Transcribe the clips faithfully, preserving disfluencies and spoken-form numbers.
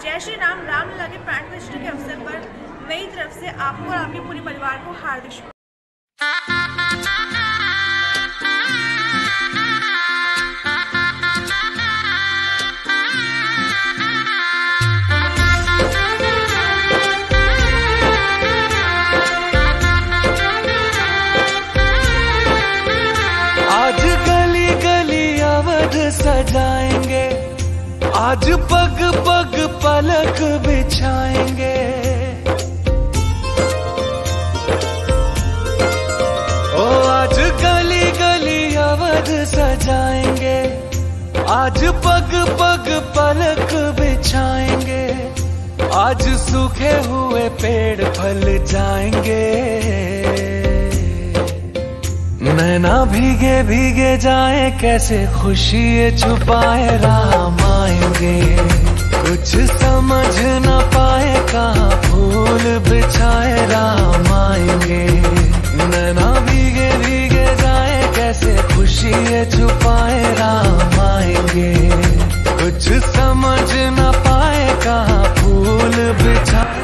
जय श्री राम। रामलला के प्राण प्रतिष्ठा के अवसर पर मेरी तरफ से आपको और आपके पूरे परिवार को हार्दिक शुभकामनाएं। आज गली गली अवध सजाएंगे, आज पग पग पलक बिछाएंगे। ओ आज गली गली अवध सजाएंगे, आज पग पग पलक बिछाएंगे। आज सूखे हुए पेड़ फल जाएंगे, नैना भीगे भीगे जाए कैसे खुशी छुपाए राम आएंगे। कुछ समझ न पाए कहाँ फूल बिछाए राम आएंगे। नैना भीगे भीगे जाए कैसे खुशी छुपाए राम आएंगे। कुछ समझ न पाए कहाँ फूल बिछाए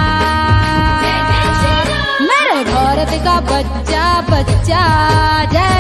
बच्चा बच्चा जय